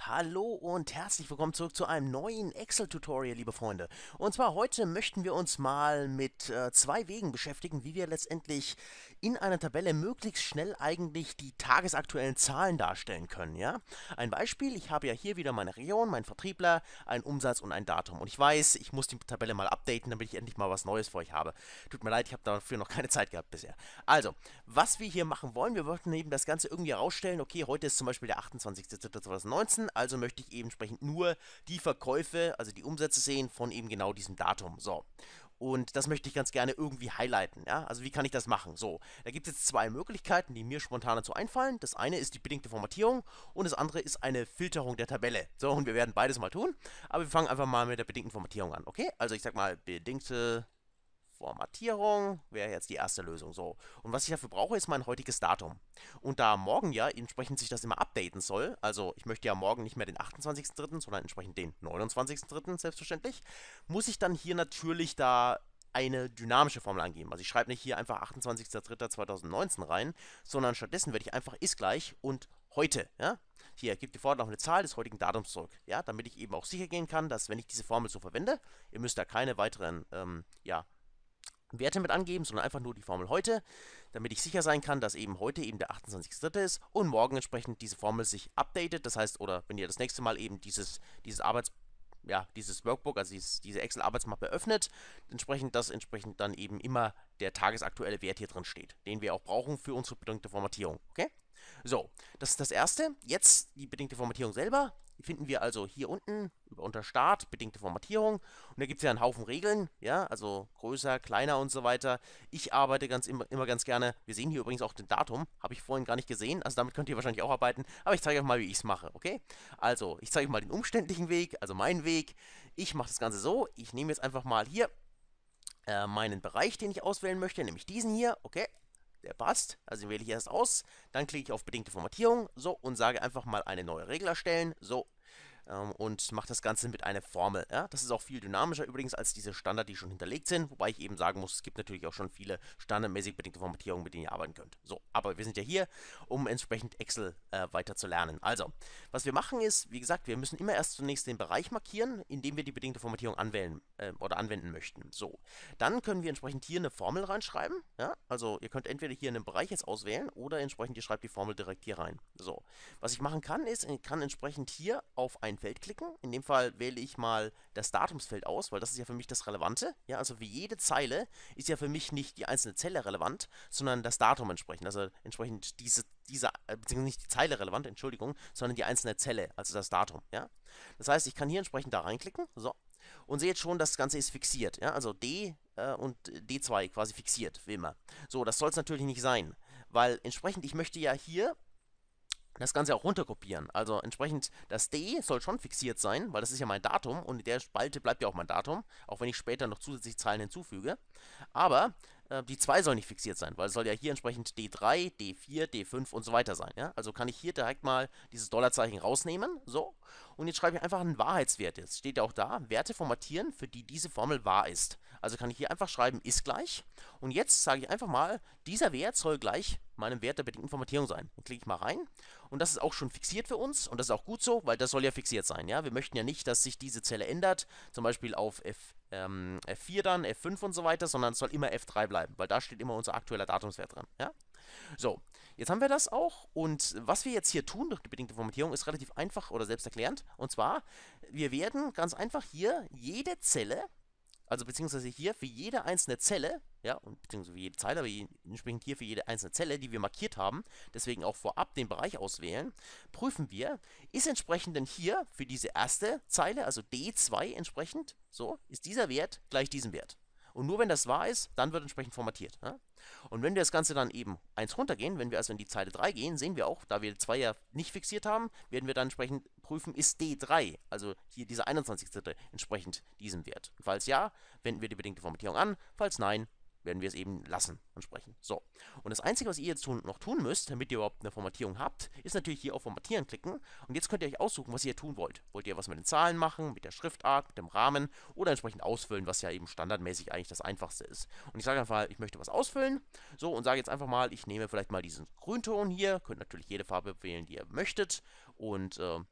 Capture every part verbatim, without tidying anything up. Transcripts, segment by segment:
Hallo und herzlich willkommen zurück zu einem neuen Excel-Tutorial, liebe Freunde. Und zwar heute möchten wir uns mal mit äh, zwei Wegen beschäftigen, wie wir letztendlich in einer Tabelle möglichst schnell eigentlich die tagesaktuellen Zahlen darstellen können, ja? Ein Beispiel, ich habe ja hier wieder meine Region, meinen Vertriebler, einen Umsatz und ein Datum. Und ich weiß, ich muss die Tabelle mal updaten, damit ich endlich mal was Neues für euch habe. Tut mir leid, ich habe dafür noch keine Zeit gehabt bisher. Also, was wir hier machen wollen, wir wollten eben das Ganze irgendwie herausstellen, okay, heute ist zum Beispiel der achtundzwanzigste dritte zweitausendneunzehn, also möchte ich eben entsprechend nur die Verkäufe, also die Umsätze sehen von eben genau diesem Datum. So. Und das möchte ich ganz gerne irgendwie highlighten, ja? Also wie kann ich das machen? So, da gibt es jetzt zwei Möglichkeiten, die mir spontan dazu einfallen. Das eine ist die bedingte Formatierung und das andere ist eine Filterung der Tabelle. So, und wir werden beides mal tun, aber wir fangen einfach mal mit der bedingten Formatierung an, okay? Also ich sag mal, bedingte Formatierung wäre jetzt die erste Lösung. So. Und was ich dafür brauche, ist mein heutiges Datum. Und da morgen ja entsprechend sich das immer updaten soll, also ich möchte ja morgen nicht mehr den achtundzwanzigsten dritten, sondern entsprechend den neunundzwanzigsten dritten selbstverständlich, muss ich dann hier natürlich da eine dynamische Formel angeben. Also ich schreibe nicht hier einfach achtundzwanzigster dritter zweitausendneunzehn rein, sondern stattdessen werde ich einfach ist gleich und heute, ja. Hier, gibt die fortlaufende Zahl des heutigen Datums zurück, ja, damit ich eben auch sicher gehen kann, dass wenn ich diese Formel so verwende, ihr müsst da keine weiteren, ähm, ja, Werte mit angeben, sondern einfach nur die Formel heute, damit ich sicher sein kann, dass eben heute eben der achtundzwanzigste dritte ist und morgen entsprechend diese Formel sich updatet. Das heißt, oder wenn ihr das nächste Mal eben dieses, dieses Arbeits ja, dieses Workbook, also dieses, diese Excel-Arbeitsmappe öffnet, entsprechend, dass entsprechend dann eben immer der tagesaktuelle Wert hier drin steht, den wir auch brauchen für unsere bedingte Formatierung. Okay? So, das ist das erste. Jetzt die bedingte Formatierung selber. Die finden wir also hier unten über unter Start, bedingte Formatierung. Und da gibt es ja einen Haufen Regeln, ja, also größer, kleiner und so weiter. Ich arbeite ganz immer, immer ganz gerne. Wir sehen hier übrigens auch den Datum, habe ich vorhin gar nicht gesehen. Also damit könnt ihr wahrscheinlich auch arbeiten. Aber ich zeige euch mal, wie ich es mache, okay? Also, ich zeige euch mal den umständlichen Weg, also meinen Weg. Ich mache das Ganze so. Ich nehme jetzt einfach mal hier äh, meinen Bereich, den ich auswählen möchte, nämlich diesen hier, okay? Der passt, also den wähle ich erst aus, dann klicke ich auf bedingte Formatierung, so, und sage einfach mal eine neue Regel erstellen, so, ähm, und mache das Ganze mit einer Formel, ja, das ist auch viel dynamischer übrigens als diese Standard, die schon hinterlegt sind, wobei ich eben sagen muss, es gibt natürlich auch schon viele standardmäßig bedingte Formatierungen, mit denen ihr arbeiten könnt, so, aber wir sind ja hier, um entsprechend Excel äh, weiter zu lernen, also, was wir machen ist, wie gesagt, wir müssen immer erst zunächst den Bereich markieren, in dem wir die bedingte Formatierung anwählen, äh, oder anwenden möchten, so, dann können wir entsprechend hier eine Formel reinschreiben, ja, also ihr könnt entweder hier einen Bereich jetzt auswählen oder entsprechend ihr schreibt die Formel direkt hier rein. So, was ich machen kann, ist, ich kann entsprechend hier auf ein Feld klicken. In dem Fall wähle ich mal das Datumsfeld aus, weil das ist ja für mich das Relevante. Ja, also für jede Zeile ist ja für mich nicht die einzelne Zelle relevant, sondern das Datum entsprechend. Also entsprechend diese, diese, äh, beziehungsweise nicht die Zeile relevant, Entschuldigung, sondern die einzelne Zelle, also das Datum. Ja, das heißt, ich kann hier entsprechend da reinklicken. So. Und seht schon, das Ganze ist fixiert. Ja? Also D äh, und D zwei quasi fixiert, wie immer. So, das soll es natürlich nicht sein, weil entsprechend, ich möchte ja hier das Ganze auch runterkopieren. Also entsprechend, das D soll schon fixiert sein, weil das ist ja mein Datum und in der Spalte bleibt ja auch mein Datum, auch wenn ich später noch zusätzlich Zahlen hinzufüge. Aber äh, die zwei soll nicht fixiert sein, weil es soll ja hier entsprechend D drei, D vier, D fünf und so weiter sein. Ja? Also kann ich hier direkt mal dieses Dollarzeichen rausnehmen, so. Und jetzt schreibe ich einfach einen Wahrheitswert. Jetzt steht ja auch da, Werte formatieren, für die diese Formel wahr ist. Also kann ich hier einfach schreiben, ist gleich. Und jetzt sage ich einfach mal, dieser Wert soll gleich meinem Wert der bedingten Formatierung sein. Dann klicke ich mal rein. Und das ist auch schon fixiert für uns und das ist auch gut so, weil das soll ja fixiert sein. Ja? Wir möchten ja nicht, dass sich diese Zelle ändert, zum Beispiel auf F, ähm, F vier dann, F fünf und so weiter, sondern es soll immer F drei bleiben, weil da steht immer unser aktueller Datumswert drin. Ja? So, jetzt haben wir das auch und was wir jetzt hier tun durch die bedingte Formatierung ist relativ einfach oder selbsterklärend. Und zwar, wir werden ganz einfach hier jede Zelle, also beziehungsweise hier für jede einzelne Zelle, ja, und beziehungsweise für jede Zeile, aber entsprechend hier für jede einzelne Zelle, die wir markiert haben, deswegen auch vorab den Bereich auswählen, prüfen wir, ist entsprechend denn hier für diese erste Zeile, also D zwei entsprechend, so, ist dieser Wert gleich diesem Wert. Und nur wenn das wahr ist, dann wird entsprechend formatiert. Ja? Und wenn wir das Ganze dann eben eins runtergehen, wenn wir also in die Zeile drei gehen, sehen wir auch, da wir zwei ja nicht fixiert haben, werden wir dann entsprechend prüfen, ist D drei, also hier dieser einundzwanzigste entsprechend diesem Wert. Falls ja, wenden wir die bedingte Formatierung an, falls nein, werden wir es eben lassen, entsprechend. So, und das Einzige, was ihr jetzt tun, noch tun müsst, damit ihr überhaupt eine Formatierung habt, ist natürlich hier auf Formatieren klicken. Und jetzt könnt ihr euch aussuchen, was ihr tun wollt. Wollt ihr was mit den Zahlen machen, mit der Schriftart, mit dem Rahmen oder entsprechend ausfüllen, was ja eben standardmäßig eigentlich das Einfachste ist. Und ich sage einfach, ich möchte was ausfüllen, so, und sage jetzt einfach mal, ich nehme vielleicht mal diesen Grünton hier, könnt natürlich jede Farbe wählen, die ihr möchtet. Und äh, ja,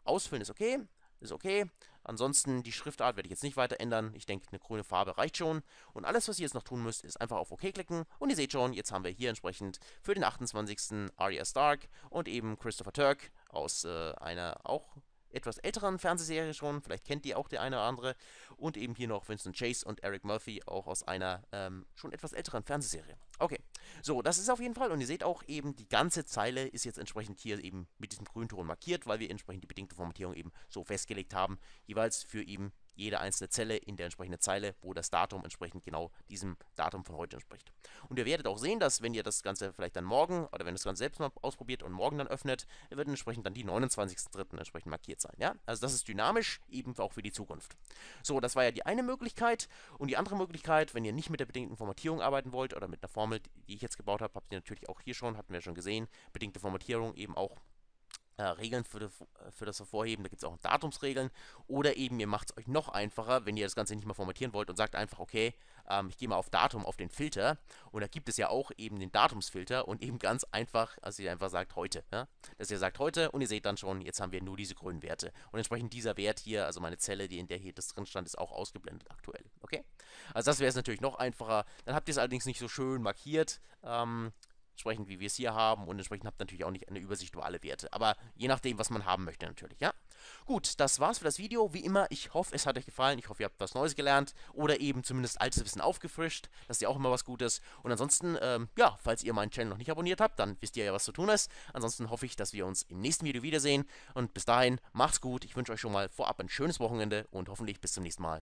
ausfüllen ist okay, ist okay. Ansonsten die Schriftart werde ich jetzt nicht weiter ändern. Ich denke, eine grüne Farbe reicht schon. Und alles, was ihr jetzt noch tun müsst, ist einfach auf OK klicken. Und ihr seht schon, jetzt haben wir hier entsprechend für den achtundzwanzigsten Arya Stark und eben Christopher Turk aus äh, einer auch etwas älteren Fernsehserie schon. Vielleicht kennt ihr auch der eine oder andere. Und eben hier noch Winston Chase und Eric Murphy, auch aus einer ähm, schon etwas älteren Fernsehserie. Okay, so, das ist auf jeden Fall. Und ihr seht auch eben, die ganze Zeile ist jetzt entsprechend hier eben mit diesem Grünton markiert, weil wir entsprechend die bedingte Formatierung eben so festgelegt haben, jeweils für eben jede einzelne Zelle in der entsprechenden Zeile, wo das Datum entsprechend genau diesem Datum von heute entspricht. Und ihr werdet auch sehen, dass wenn ihr das Ganze vielleicht dann morgen oder wenn ihr das Ganze selbst mal ausprobiert und morgen dann öffnet, wird entsprechend dann die neunundzwanzigsten dritten entsprechend markiert sein. Ja? Also das ist dynamisch, eben auch für die Zukunft. So, das war ja die eine Möglichkeit. Und die andere Möglichkeit, wenn ihr nicht mit der bedingten Formatierung arbeiten wollt oder mit einer Formel, die ich jetzt gebaut habe, habt ihr natürlich auch hier schon, hatten wir schon gesehen, bedingte Formatierung eben auch Äh, Regeln für, die, für das Hervorheben, da gibt es auch Datumsregeln. Oder eben, ihr macht es euch noch einfacher, wenn ihr das Ganze nicht mehr formatieren wollt und sagt einfach, okay, ähm, ich gehe mal auf Datum, auf den Filter. Und da gibt es ja auch eben den Datumsfilter und eben ganz einfach, also ihr einfach sagt heute. Ja? Dass ihr sagt heute und ihr seht dann schon, jetzt haben wir nur diese grünen Werte. Und entsprechend dieser Wert hier, also meine Zelle, die in der hier das drin stand, ist auch ausgeblendet aktuell. Okay? Also das wäre es natürlich noch einfacher. Dann habt ihr es allerdings nicht so schön markiert. Ähm, entsprechend wie wir es hier haben und entsprechend habt ihr natürlich auch nicht eine Übersicht über alle Werte, aber je nachdem, was man haben möchte natürlich, ja. Gut, das war's für das Video, wie immer, ich hoffe, es hat euch gefallen, ich hoffe, ihr habt was Neues gelernt oder eben zumindest altes Wissen aufgefrischt, das ist ja auch immer was Gutes und ansonsten, ähm, ja, falls ihr meinen Channel noch nicht abonniert habt, dann wisst ihr ja, was zu tun ist, ansonsten hoffe ich, dass wir uns im nächsten Video wiedersehen und bis dahin, macht's gut, ich wünsche euch schon mal vorab ein schönes Wochenende und hoffentlich bis zum nächsten Mal.